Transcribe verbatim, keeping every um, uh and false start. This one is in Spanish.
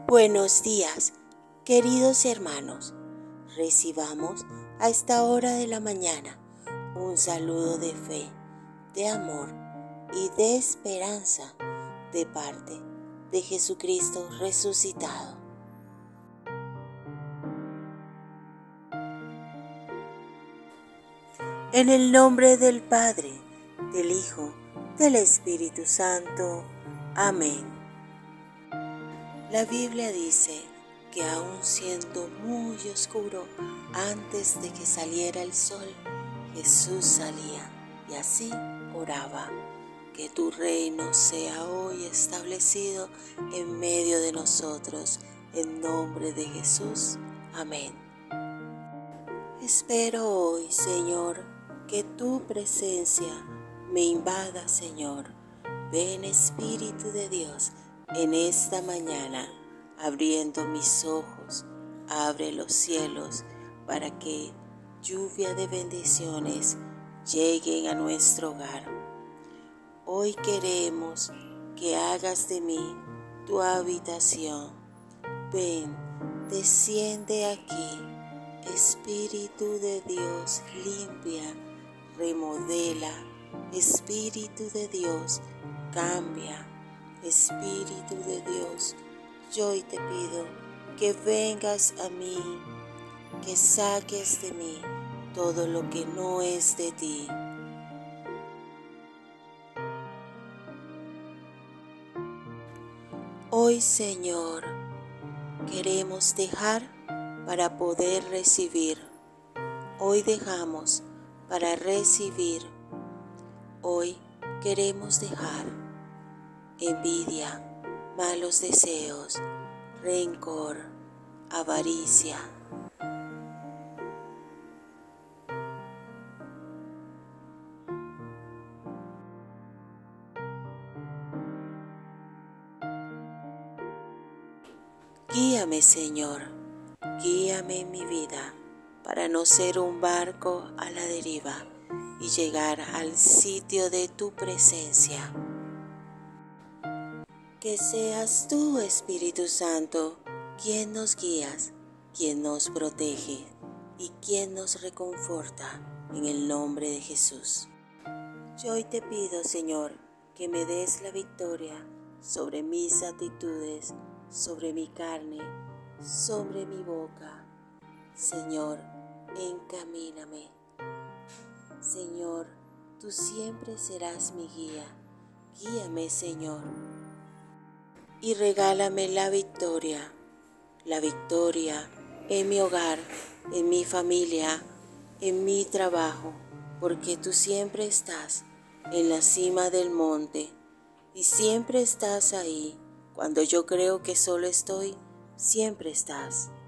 Buenos días, queridos hermanos. Recibamos a esta hora de la mañana un saludo de fe, de amor y de esperanza de parte de Jesucristo resucitado. En el nombre del Padre, del Hijo, del Espíritu Santo. Amén. La Biblia dice que aun siendo muy oscuro, antes de que saliera el sol, Jesús salía y así oraba: que tu reino sea hoy establecido en medio de nosotros, en nombre de Jesús. Amén. Espero hoy, Señor, que tu presencia me invada, Señor. Ven, Espíritu de Dios, en esta mañana, abriendo mis ojos, abre los cielos para que lluvia de bendiciones lleguen a nuestro hogar. Hoy queremos que hagas de mí tu habitación. Ven, desciende aquí, Espíritu de Dios, limpia, remodela, Espíritu de Dios, cambia. Espíritu de Dios, yo hoy te pido que vengas a mí, que saques de mí todo lo que no es de ti. Hoy, Señor, queremos dejar para poder recibir. Hoy dejamos para recibir. Hoy queremos dejar envidia, malos deseos, rencor, avaricia. Guíame, Señor, guíame en mi vida para no ser un barco a la deriva y llegar al sitio de tu presencia. Que seas tú, Espíritu Santo, quien nos guías, quien nos protege y quien nos reconforta, en el nombre de Jesús. Yo hoy te pido, Señor, que me des la victoria sobre mis actitudes, sobre mi carne, sobre mi boca. Señor, encamíname. Señor, tú siempre serás mi guía. Guíame, Señor, y regálame la victoria, la victoria en mi hogar, en mi familia, en mi trabajo, porque tú siempre estás en la cima del monte y siempre estás ahí. Cuando yo creo que solo estoy, siempre estás.